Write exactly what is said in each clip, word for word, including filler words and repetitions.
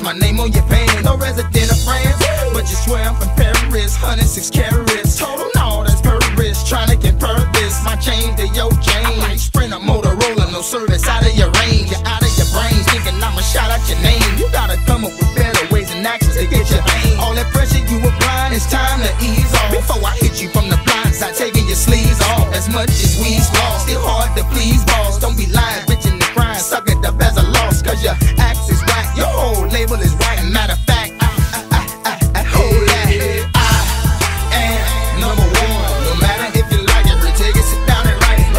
my name on your pan. No resident of France, but you swear I'm from Paris. one hundred six carats, total, no, that's Paris. Trying to get purpose, my chain to your chain. Like Sprinter, Motorola, no service out of your range. You're out of your brains, thinking I'ma shout out your name. You gotta come up with better ways and actions to get your aim. All that pressure you applying, it's time to ease off. Before I hit you from the blind side, taking your sleeves off. As much as we's lost, still hard to please, boss. Don't be lying, bitching and crying, suck it up as a loss. Cause your axe is whack, your whole label is whack. Matter of fact, I, I, I, I, I hold that. I am number one. No matter if you like it, take it, sit down and write it.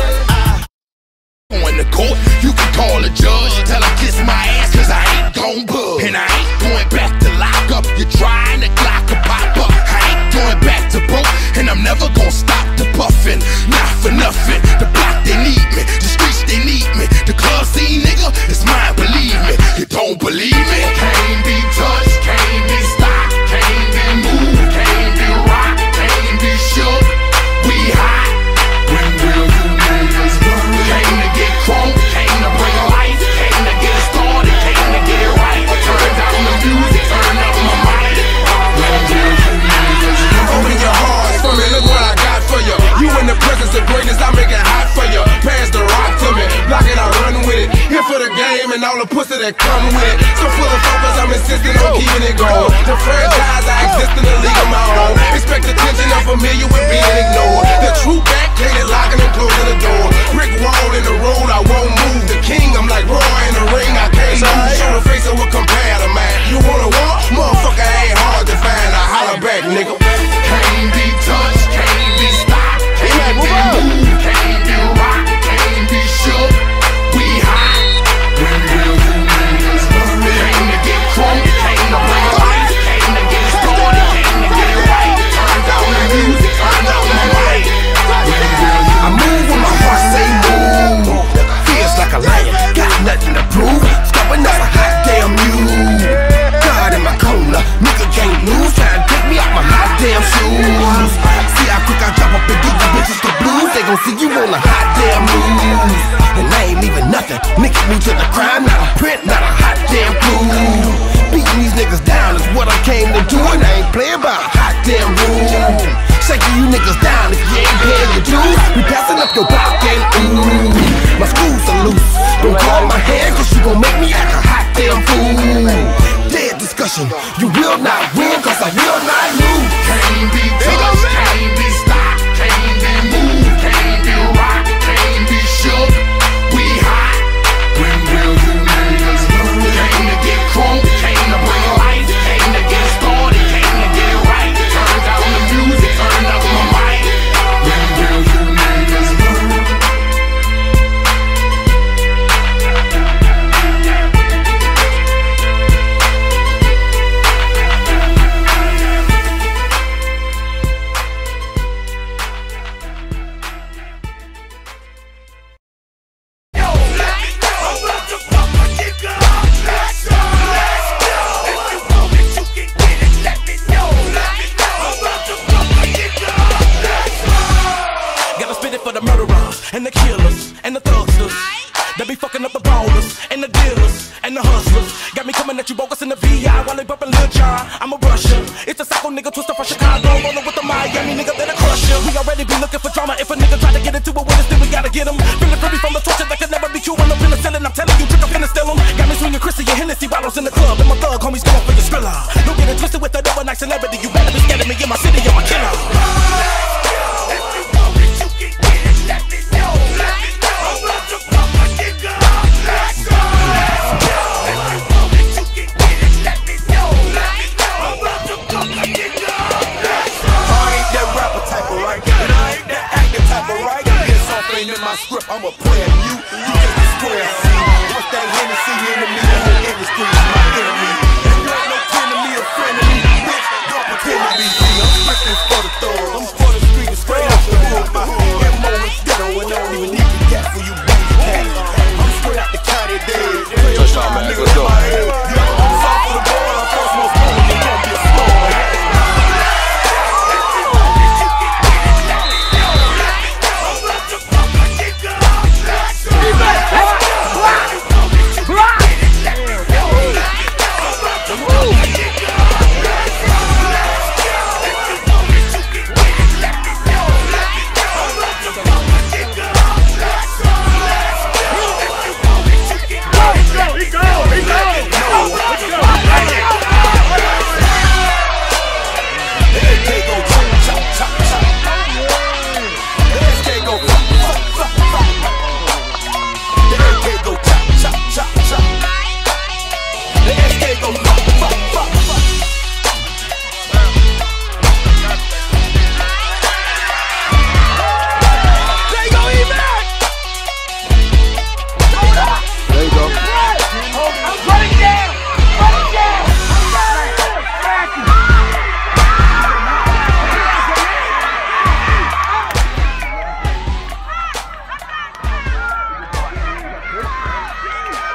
I on the court, you can call a judge, tell her kiss my ass, cause I ain't gon' budge. And I ain't going back to lock up, you're trying to clock a pop up. I ain't going back to broke, and I'm never gon' stop the puffin'. Not for nothing, the block they need me, the streets they need me, the club scene nigga, it's mine, believe me. You don't believe me? Can't be touched, can't be stopped, can't be moved, can't be rocked, can't be shook. We hot, when will you niggas learn? Came to get crunk, came to bring life, came to get it started, came to get it right. Turn down the music, turn up my mic. When will you niggas learn? Open your hearts for me, look what I got for you. You in the presence of greatness, I make it hot for you. Pass the rock to me, block it, I run with it. Here for the game and all the pussy that come with it. So full of focus, I'm insisting on keeping it going. The franchise, I exist in the league of my own. Expect attention, I'm familiar with being ignored. The true back, can't locking and closing the door. Brick wall in the road, I won't move. The king, I'm like Roy in the ring, I can't lose. Show the face of what compare to man. You wanna walk? Motherfucker ain't hard to find. I holler back, nigga. Can't be touched, can't be stopped, can't be moved, can't be rocked, can't be shook. We hot. When will you niggas learn? Came to get crunk, came to bring life, came to get it started, came to get it right. Turn down the music, turn up my mic. I move when my heart say move. Feels like a lion, got nothing to prove. Stopping up a hot damn mule. God in my corner, nigga can't lose. Trying to take me out my hot damn shoes. See how quick I drop up and give you bitches the blues. They gon' see you on a hot damn move. And I ain't leaving nothing. Niggas new to the crime, not a print, not a hot damn clue. Beating these niggas down is what I came to do, and I ain't playing by a hot damn rule. Shaking you niggas down if you ain't paying your dues. We passing up your block and ooh, my screws are loose. Don't call my hand, cause you gon' make me act a hot damn fool. Dead discussion, you will not win, cause I will not lose. Can't be touched, can't be stopped, can't be moved, can't be rocked, can't be shook. We hot. When will you niggas learn? Came to get crunk, came to bring life, came to get it started, came to get it right. Turn down the music, turn up my mic. When will you niggas learn? And the killers, and the thugsters, they be fucking up the ballers, and the dealers, and the hustlers. Got me coming at you bogus in the V I while they bumpin' Lil Jon. I'm a Russia. It's a psycho nigga twister from Chicago, rollin' with the Miami nigga that'll crush ya. We already be looking for drama. If a nigga try to get into it with us, then we gotta get him. Feeling free from the torture that can never be cured. I'm penicillin, I'm telling you, trick, I'm finna steal him. Got me swinging Chrissy and Hennessy bottles in the club, and my thug homies going for your thriller. Don't get it twisted with a overnight celebrity. You better be scared of me in my city, I'm a killer. I'm a player, you, you just a square C. What's that Hennessy in the middle of the industry? It's my enemy. And you ain't no kin to me, a friend of me, bitch. Don't pretend to be G. I'm strictly for the thugs. I'm for the street, straight off the hood. My M O is ghetto, and I don't even need the gas for you booty cats. I'm straight out the county dead. Touchdown, man. Let's go. I'm soft for the ball. I'm first most moment. They gon' be a star.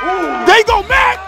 They go Mac.